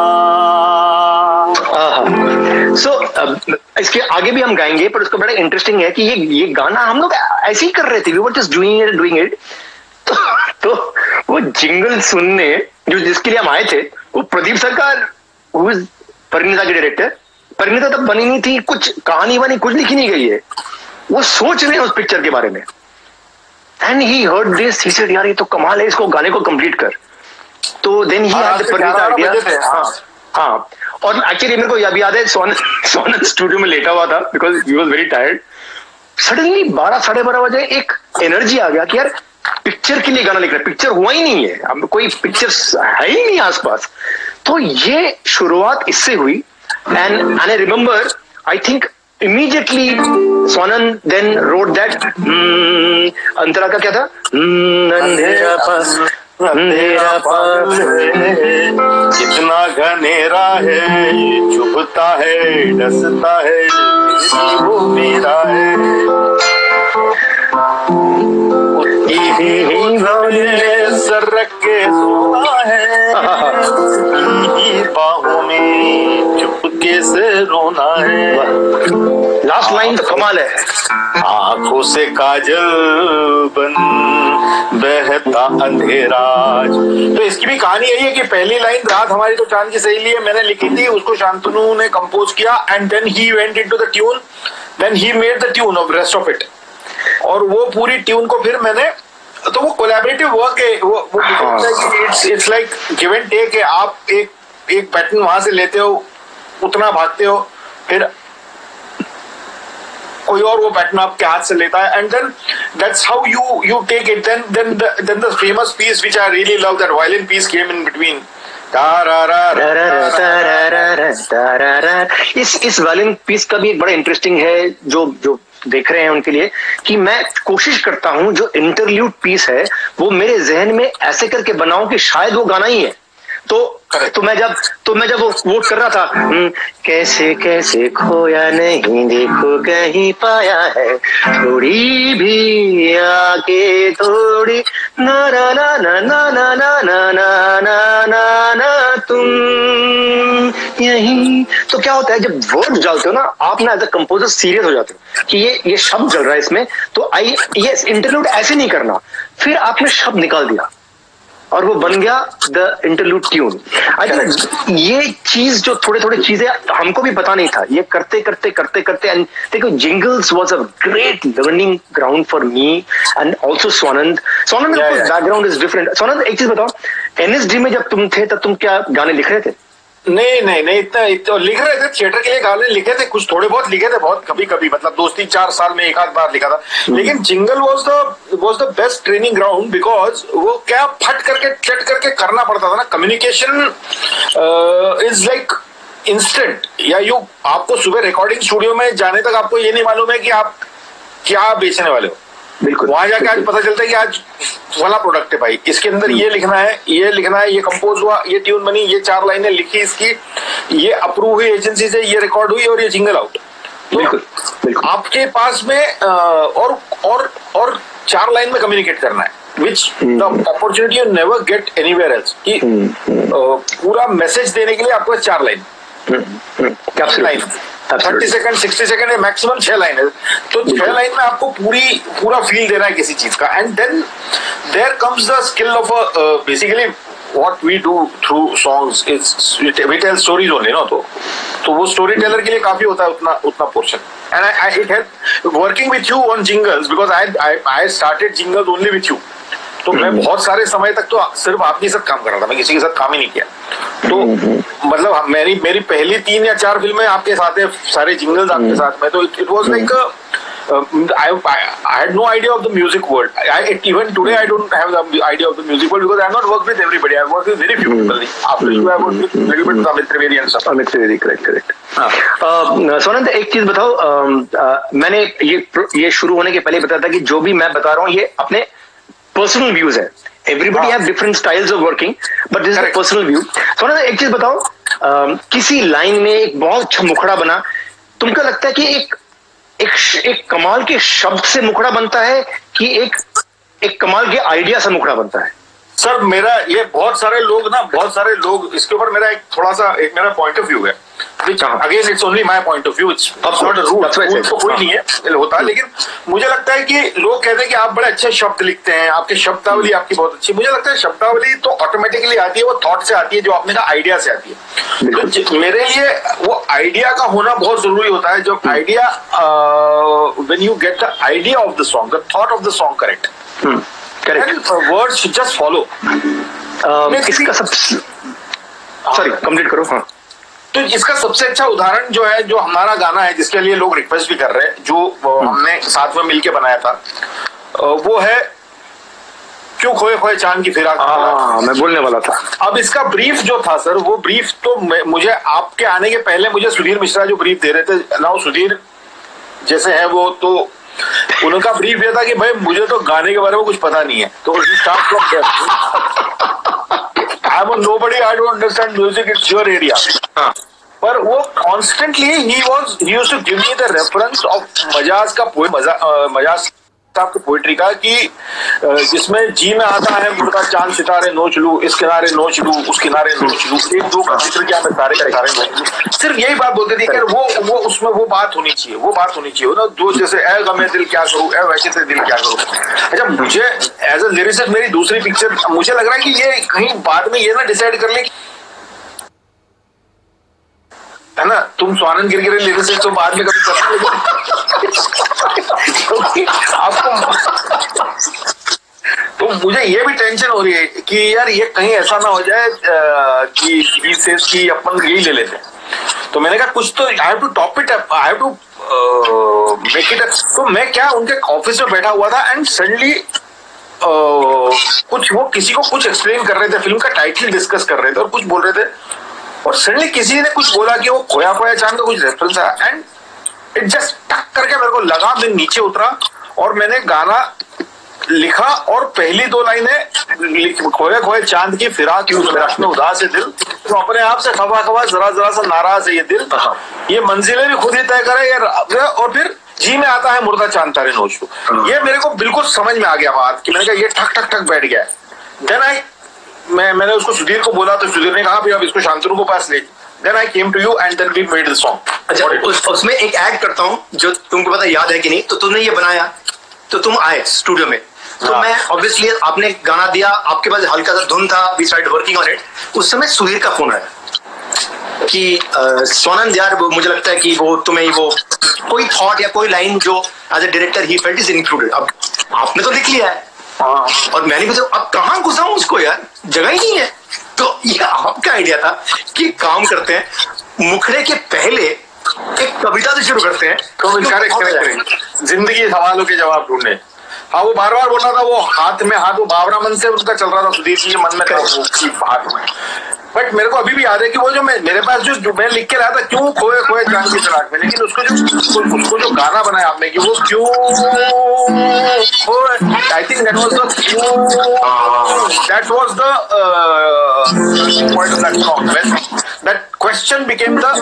सो इसके आगे भी हम गाएंगे, पर उसको बड़ा इंटरेस्टिंग है कि ये गाना हम लोग ऐसे ही कर रहे थे. We were just doing it. तो वो जिंगल सुनने जो जिसके लिए हम आए थे, वो प्रदीप सरकार, परिणीता के डायरेक्टर. परिणीता तब बनी नहीं थी, कुछ कहानी वानी कुछ लिखी नहीं गई है, वो सोच रहे हैं उस पिक्चर के बारे में. And he heard this, he said यार ये तो कमाल है, इसको गाने को कंप्लीट कर. तो then he had the Parineeta idea. हाँ, और एक्चुअली मेरे को याद है सोनन स्टूडियो में लेटा हुआ था because he was very tired. Suddenly 12 साढ़े 12 बजे एक एनर्जी आ गया कि यार पिक्चर के लिए गाना लिख रहा है. पिक्चर हुआ ही नहीं है, अब कोई पिक्चर है ही नहीं आसपास. तो ये शुरुआत इससे हुई. And I remember, I think immediately Swanand then wrote that antara का क्या था, अंधेरा पास कितना घनेरा है, चुभता है डसता है, वो मेरा है. सर रख के सोना है, बाहों में चुपके से रोना है. लास्ट लाइन तो कमाल है. आंखों से काजल बन बहता अंधेरा. तो इसकी भी कहानी यही है कि पहली लाइन रात हमारी तो चांद की सहेली है मैंने लिखी थी, उसको शांतनु ने कंपोज किया, and then he went into the tune, then he made the tune of rest of it. और वो पूरी ट्यून को फिर मैंने, तो वो कोलैबोरेटिव वर्क है. वो it's like give and take है. आप एक पैटर्न वहां से लेते हो, उतना भागते हो, फिर कोई और वो पैटर्न आपके हाथ से लेता है, and then that's how you take it. Then the famous piece which I really love, that violin piece came in between, इस वायलिन पीस का भी एक बड़ा इंटरेस्टिंग है जो देख रहे हैं उनके लिए, कि मैं कोशिश करता हूं जो इंटरल्यूड पीस है वो मेरे जहन में ऐसे करके बनाऊं कि शायद वो गाना ही है। तो मैं जब वो वोट कर रहा था, कैसे कैसे खोया नहीं देखो कहीं पाया है, थोड़ी भी आके थोड़ी ना ना ना ना ना ना ना ना ना ना ना ना तुम यही। तो क्या होता है जब वर्ड डालते हो ना आप ना एज अ कंपोजर सीरियस हो जाते हो कि ये शब्द चल रहा है इसमें, तो ये इंटरल्यूड ऐसे नहीं करना, फिर आपने शब्द निकाल दिया और वो बन गया the interlude tune. I think ये चीज जो थोड़े थोड़े चीजें हमको भी पता नहीं था, ये करते एंड देखो jingles was a great learning ground for me and also Swanand background is different. Swanand एक चीज बताओ, एनएसडी में जब तुम थे तब तुम क्या गाने लिख रहे थे? नहीं इतना लिख रहे थे, थिएटर के लिए गाने लिखे थे, कुछ थोड़े बहुत लिखे थे, बहुत कभी मतलब 2-3-4 साल में एक आध बार लिखा था। लेकिन jingle was the best training ground, because वो क्या फट करके चट करके करना पड़ता था ना। कम्युनिकेशन इज लाइक इंस्टेंट, या आपको सुबह रिकॉर्डिंग स्टूडियो में जाने तक आपको ये नहीं मालूम है कि आप क्या बेचने वाले हो। बिल्कुल, वहां जाके आज पता चलता है कि आज वाला प्रोडक्ट है भाई, इसके अंदर ये लिखना है, ये कंपोज हुआ, ये ट्यून बनी, ये 4 लाइनें लिखी, इसकी ये अप्रूव हुई एजेंसी से, ये रिकॉर्ड हुई और ये जिंगल आउट। तो बिल्कुल आपके पास में और 4 लाइन में कम्युनिकेट करना है, which the opportunity you never get anywhere else, कि पूरा मैसेज देने के लिए आपको 4 line, 30 second 60 second maximum 6 line है। तो 6 लाइन में आपको पूरा फील देना है किसी चीज का, and then there comes the skill of basically what we do through songs is we tell stories only, no. तो वो स्टोरी टेलर के लिए काफी होता है उतना portion. And I it help working with you on jingles, because I started jingles only with you. तो मैं बहुत सारे समय तक तो सिर्फ आपके साथ काम कर रहा था, मैं किसी के साथ काम ही नहीं किया। तो मतलब मेरी पहली 3 या 4 फिल्में आपके साथ है, सारे जिंगल्स आपके साथ में। तो it was like I had no idea of the music world. Even today I don't have the idea of the music world, because I have not worked with everybody. I have worked with very few people. After you, I have worked with a little bit of Amit Trivedi and stuff. Amit Trivedi, correct. Swanand एक चीज बताओ, मैंने ये शुरू होने के पहले बताया था कि जो भी मैं बता रहा हूँ ये अपने पर्सनल व्यूज है। Everybody have different styles of working, but this is a personal view. Swanand एक चीज बताओ, किसी लाइन में एक बहुत अच्छा मुखड़ा बना, तुमको लगता है कि एक कमाल के शब्द से मुखड़ा बनता है कि एक कमाल के आइडिया से मुखड़ा बनता है? सर मेरा ये बहुत सारे लोग इसके ऊपर मेरा एक मेरा पॉइंट ऑफ व्यू है, again it's only my point of view, it's not a rule तो कोई नहीं है होता। लेकिन मुझे लगता है कि लोग कहते हैं कि आप बड़े अच्छे शब्द लिखते हैं, आपकी शब्दावली आपकी बहुत अच्छी। मुझे लगता है शब्दावली तो ऑटोमेटिकली आती है, वो थॉट से आती है, जो आपने कहा आइडिया से आती है। तो मेरे लिए वो आइडिया का होना बहुत जरूरी होता है। जब idea when you get the idea of the song, the thought of the song correct, words just follow. इसका सॉरी कंप्लीट करो। हाँ, तो इसका सबसे अच्छा उदाहरण जो है, जो हमारा गाना है जिसके लिए लोग रिक्वेस्ट भी कर रहे हैं, जो हमने साथ में मिलके बनाया था, वो है क्यों खोए खोए चांद की फिराक। मैं बोलने वाला था। अब इसका ब्रीफ जो था सर, वो ब्रीफ तो मुझे आपके आने के पहले मुझे सुधीर मिश्रा जो ब्रीफ दे रहे थे ना, सुधीर जैसे है वो, तो उनका ब्रीफ ये था कि भाई मुझे तो गाने के बारे में कुछ पता नहीं है, तो I'm a nobody, I don't understand music, it's your area. पर वो constantly he used to give me the reference of Majaz का पोएम, मजाज साहब की पोएट्री का, कि जिसमें जी में आता है मुर्दा चांद सितारे नोच लूं, इस किनारे नोच लूं, उस किनारे नोच लूं, एक दो का जिक्र क्या मैं सारे के सारे नोच लूं। सिर्फ यही बात बोलते थे कि वो उसमें वो बात होनी चाहिए ना, दो जैसे ए गमे दिल क्या करूं, ए वैसे से दिल क्या करूं। अच्छा, मुझे एज अ लिरिसिस्ट मेरी दूसरी पिक्चर, मुझे लग रहा है कि ये कहीं बाद में ये ना डिसाइड कर ले, है ना, तुम स्वानंद गिरगिरे लिरिसिस्ट तो बाद में कभी करना, आपको तो मुझे ये भी टेंशन हो रही है कि यार ये कहीं ऐसा ना हो जाए कि अपन यही ले लेते हैं। तो मैंने कहा कुछ तो I have to top it up, I have to make it up. तो मैं क्या उनके ऑफिस में बैठा हुआ था, एंड सडनली कुछ वो किसी को कुछ एक्सप्लेन कर रहे थे, फिल्म का टाइटल डिस्कस कर रहे थे और कुछ बोल रहे थे, और सडनली किसी ने कुछ बोला कि वो खोया खोया चांद का कुछ रेफरेंस आया, एंड इट जस्ट टक करके मेरे को लगा, मैं नीचे उतरा और मैंने गाना लिखा, और पहली 2 लाइनें खोए खोए चांद की फिराक क्यों में उदास है दिल, तो अपने आप से खबा खबा जरा जरा सा नाराज है ये दिल, ये मंजिलें भी खुद ही तय करे, और फिर जी में आता है मुर्दा चांद तारे नोच। ये मेरे को बिल्कुल समझ में आ गया बात कि मैंने कहा ये ठक ठक ठक बैठ गया। देन मैंने उसको सुधीर को बोला, तो सुधीर ने कहा अब इसको शांतनु को पास ले। Then I came to you and then we made the song. अच्छा, उसमें एक ऐड करता हूँ जो तुमको पता याद है कि नहीं, तो तुमने ये बनाया, तो तुम आए स्टूडियो में, तो मैं ऑब्वियसली आपने गाना दिया, आपके पास हल्का सा धुन था, we started working on it. उस समय सुधीर का फोन आया कि सोनन यार मुझे लगता है कि वो तुम्हें वो कोई थॉट या कोई लाइन जो as a director he felt is included, अब आपने तो लिख लिया है और मैंने भी अब कहाँ घुसाऊं उसको यार, जगह ही नहीं है। तो ये आपका आइडिया था कि काम करते हैं, मुखड़े के पहले एक कविता से शुरू करते हैं, तो जिंदगी सवालों के जवाब ढूंढने। हाँ, वो बार बार बोल रहा था, वो हाथ में हाथ, वो बाबरा मन से उनका चल रहा था, सुधीर जी के मन में हाथ में। बट मेरे को अभी भी याद है कि वो जो मेरे पास जो मैं लिख के लाया था, क्यों खोए खोए चांद की तलाश में, लेकिन उसको जो गाना बनाया आपने कि वो क्यों खोए, I think that was the क्यों, that was the point of that song, when that question became the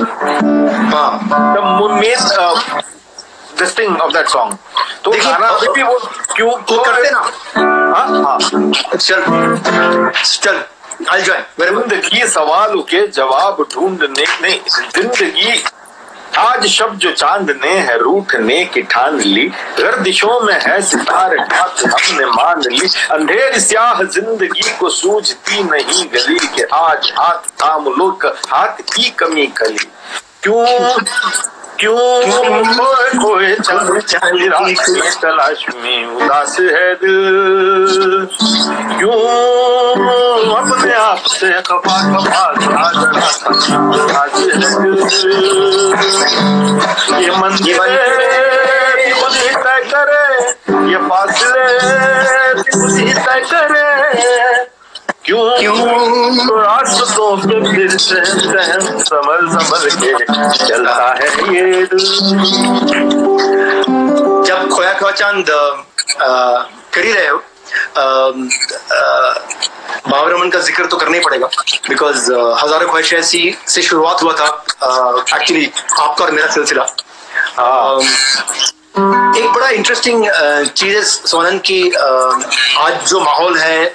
main this thing of that song। तो गाना अभी भी वो क्यों करते ना, हाँ चल I'll join। जिंदगी सवालों के जवाब ढूंढने ने, जिंदगी आज शब्द जो चांद ने है रूठने की ठान ली, गर्दिशों में है सितारे हाथ हमने मान ली, अंधेर स्याह जिंदगी को सूझती नहीं गली के, आज हाथ थाम लो हाथ की कमी खली, क्यों खोए खोए चांदी रात की तलाश में उदास है दिल, क्यों अपने आप से खपा खपा उदास है दिल, ये मंजिलें खुद ही तय करे, ये फासले खुद ही तय करे, क्यों रास्तों पे फिर से संभल के चलता है ये दिल। जब खोया खोया चांद कर ही रहे हो, बाबर मन का जिक्र तो करना ही पड़ेगा, बिकॉज हजारों ख्वाहिशें ऐसी से शुरुआत हुआ था एक्चुअली आपका और मेरा सिलसिला। एक बड़ा इंटरेस्टिंग चीज है सोनन की, आज जो माहौल है,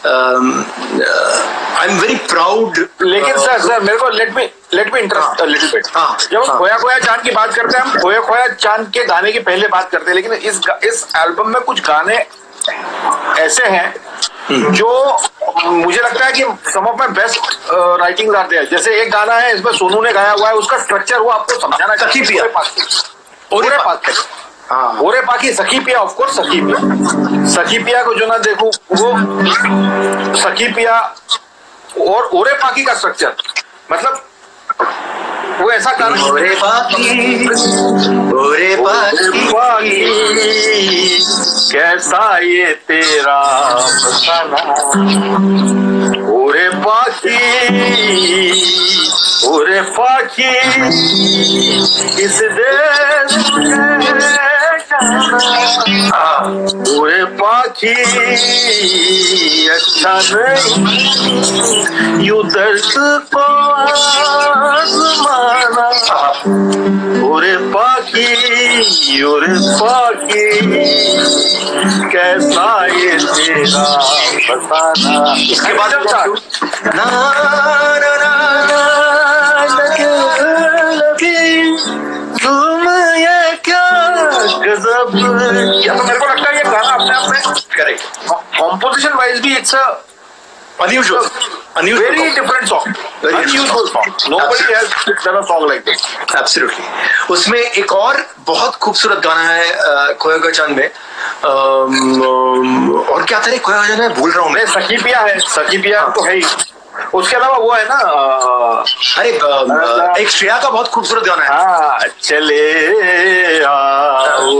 आई एम वेरी प्राउड। लेकिन सर मेरे को let me interest a little bit. जब हम खोया खोया चांद की बात करते हैं, हम खोया खोया चांद के गाने की पहले बात करते हैं, लेकिन इस एल्बम में कुछ गाने ऐसे हैं जो मुझे लगता है कि some of my best writing आते हैं। जैसे एक गाना है इसमें सोनू ने गाया हुआ है, उसका स्ट्रक्चर वो आपको समझाना चाहिए। ओरे पाकी सखी पिया, ऑफ कोर्स सखी पिया को जो ना देखो वो सखी पिया और ओरे पाकी का स्ट्रक्चर, मतलब वो ऐसा गाना, ओरे पाकी कैसा ये तेरा फसाना, ओरे पाकी इस देश ओरे पाखी अच्छा नहीं यू दर्द को आज़माना, ओरे पाखी कैसा ये तेरा फसाना। इसके बाद ना तुम ये क्या गजब, या तो मेरे को लगता है ये गाना अपने आप में करेक्ट कॉम्पोजिशन वाइज भी it's unusual very different song, very unusual song, nobody has done a song like this, absolutely। उसमें एक और बहुत खूबसूरत गाना है खोया खोया चांद में, और क्या था खोया खोया चांद में भूल रहा हूँ मैं, सखी पिया है, सखी पिया तो है ही, उसके अलावा वो है ना अरे एक श्रेया का बहुत खूबसूरत गाना है, हाँ, चले आओ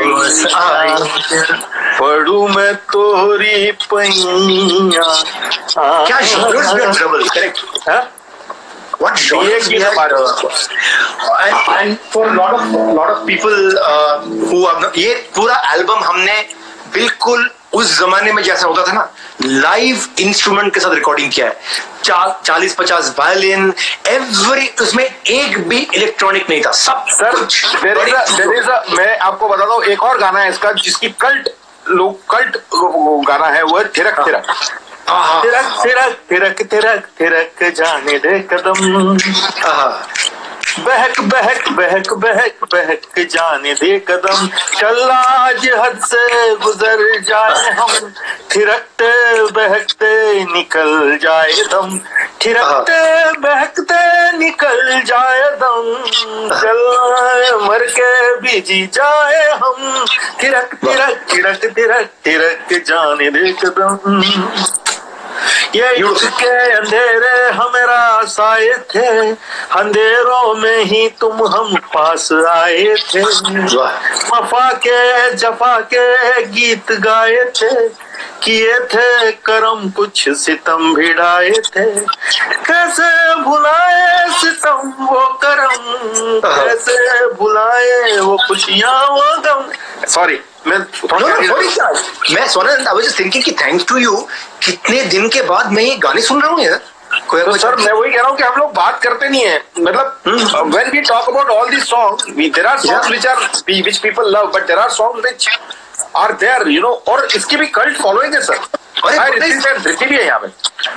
पढ़ू मैं तोरी पैया, क्या trouble, correct. What genres we had, and for lot of people who ये पूरा एल्बम हमने बिल्कुल उस जमाने में जैसा होता था ना, लाइव इंस्ट्रूमेंट के साथ रिकॉर्डिंग किया है। 40-50 वायलिन, एवरी, उसमें एक भी इलेक्ट्रॉनिक नहीं था, सब। सर मैं आपको बताता हूँ, एक और गाना है इसका जिसकी कल्ट गाना है, वो है थिरक थिरक। थिरक थिरक थिरक थिरक थिरक जाने दे कदम, बहक बहक बहक बहक बहक जाने दे कदम, चल आज हद से गुजर जाए हम, थिरकते बहकते निकल जाए दम, थिरकते बहकते निकल जाए दम, चल मर के भी जी जाए हम, थिरक थिरक थिरक थिरक थिरक जाने दे कदम। ये इसके अंधेरे हमारा साए थे, अंधेरों में ही तुम हम पास आए थे, वफा के जफा के गीत गाए थे, किए थे करम कुछ सितम भिड़ाए थे, कैसे भुलाए सितम वो करम, कैसे भुलाए वो खुशियां वो गम। सॉरी मैं सोना, I was just thinking कि thanks to you, कितने दिन के बाद मैं ये गाने सुन रहा हूँ यार। तो सर मैं वही कह रहा हूँ कि हम लोग बात करते नहीं है, मतलब when we talk about all these songs, there are songs which people love, but there are songs which are there, you know, और इसकी भी कल्ट फॉलोइंग है सर। ऋतिक भी है यहाँ पे।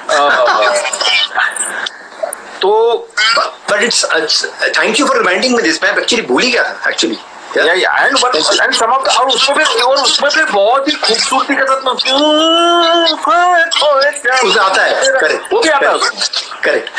तो but it's thank you for reminding me this, मैं एक्चुअली भूल ही गया था एक्चुअली। एंड सम ऑफ और उसमें भी बहुत ही खूबसूरती के साथ आता है, करेक्ट, वो भी आता है, करेक्ट।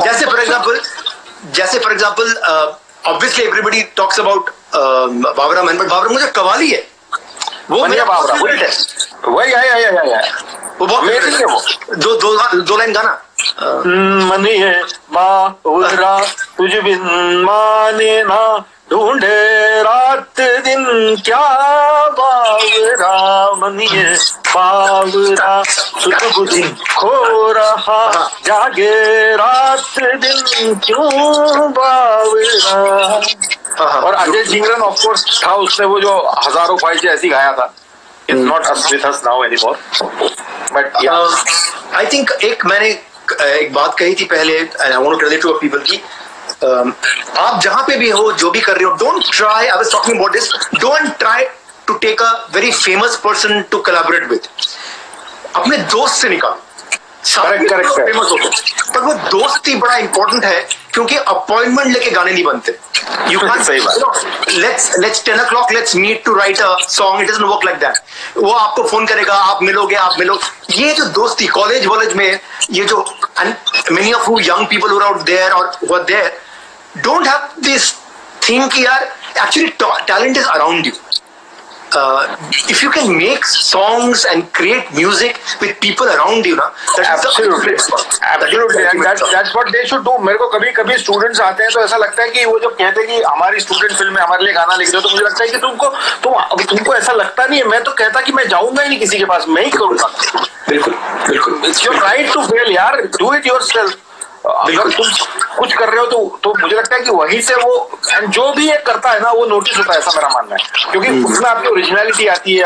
जैसे for example obviously everybody talks about Bawra Mann, but Bawra मुझे कवाली है, वो मेरा बाबरा वही है, वो बहुत अमेजिंग है। वो दो लाइन गाना, मनी है बाबरा तुझ बिन माने ना, ढूंढे रात दिन क्या बावरा, मनिए बावरा सुध बुद्धि खो रहा, जागे रात दिन क्यों बावरा। और अजय जिंगरन ऑफ कोर्स था, उसने वो जो हजारों ख्वाहिशें ऐसी गाया था, it's not us with us now anymore, but I think मैंने एक बात कही थी पहले, I want to tell it to people की, आप जहां पे भी हो, जो भी कर रहे हो, don't try, I was talking about this, don't try to take a very famous person to collaborate with. अपने दोस्त से निकालो, फेमस हो, पर वो दोस्ती बड़ा इंपॉर्टेंट है, क्योंकि अपॉइंटमेंट लेके गाने नहीं बनते। You can't say let's 10 o'clock let's meet to write a song, it doesn't work like that। वो आपको फोन करेगा, आप मिलोगे, ये जो दोस्ती कॉलेज में, ये जो many of you young people who are out there or who are there don't have this thing कि यार actually talent is around you। If you can make songs and create music with people around you, ना, absolutely, and that's what they should do। मेरे को कभी students आते हैं तो ऐसा लगता है कि वो जब कहते हैं कि हमारी स्टूडेंट फिल्म में हमारे लिए गाना लिख दो, तो मुझे लगता है कि तुमको ऐसा लगता नहीं है। मैं तो कहता कि मैं जाऊंगा ही नहीं किसी के पास, मैं ही करूंगा। बिल्कुल it's your right to fail यार, डू इट योरसेल्फ। अगर तुम कुछ कर रहे हो तो मुझे लगता है कि वहीं से वो, एंड जो भी ये करता है ना, वो नोटिस होता है, ऐसा मेरा मानना है, क्योंकि उसमें आपकी ओरिजिनलिटी आती है,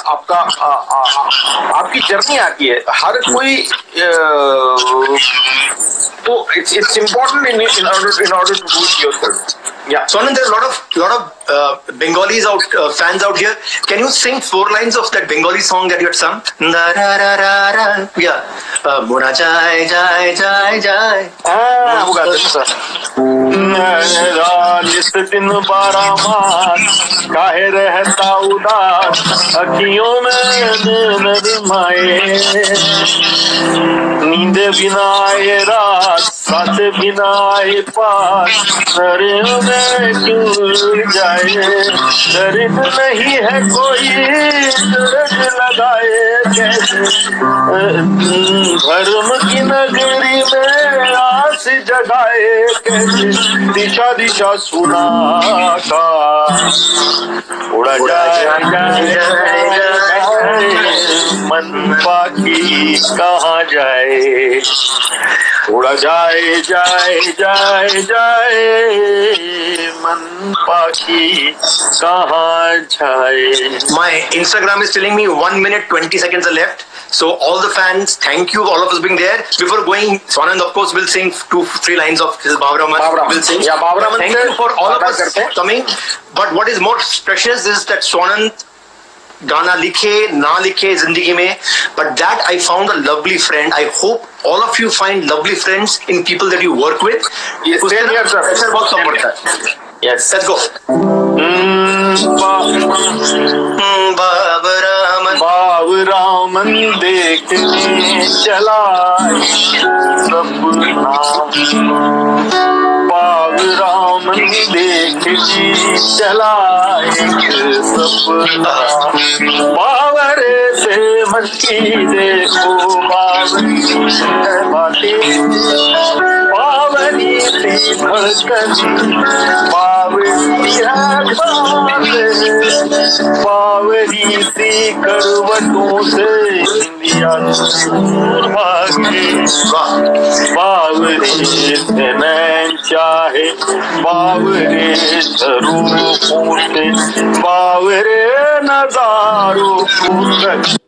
आपकी जर्नी आती है। हर कोई तो it's important in order to do it yourself। Yeah, so there's a lot of Bengalis fans out here. Can you sing 4 lines of that Bengali song that you had sung? Yeah, Mona jai jai jai jai। वो गाते हैं sir. निस दिन 12 मास काहे रहता उदास, अखियों में नरमाए, नींद बिना आए रात, साथ बिना आए पास, नरियों में क्यों जाए, दर्द नहीं है कोई दर्द लगाए कैसे, धर्म की नगरी में प्यास जगाए कैसे दिशा दिशा सुना का उड़ा जाए मन पाखी कहाँ जाए उड़ा जाए जाए जाए जाए मन पाखी कहाँ जाए. My Instagram is telling me 1 minute 20 seconds are left. So all the fans, thank you, all of us being there. Before going, Swanand of course will sing 2-3 lines of his Bawra Raman. Will sing. Yeah, Bawra Raman. Thank you for all of us coming. But what is more precious is that Swanand गाना लिखे ना लिखे जिंदगी में, but that I found a lovely friend. I hope all of you find lovely friends in people that you work with. Yes, same here, sir. ऐसा बहुत कम पड़ता है. Yes, let's go. बाबरामन देखने चला सपना बाबरामन देखने चला एक सपना बावरे से मन की देखो बावरी बातें बावरी सी धड़कन बावरी है बावरी सी करवटों से इंडिया दूर भागे बावरे से नैन चाहे बावरे स्वरूपों से बावरे नजारों को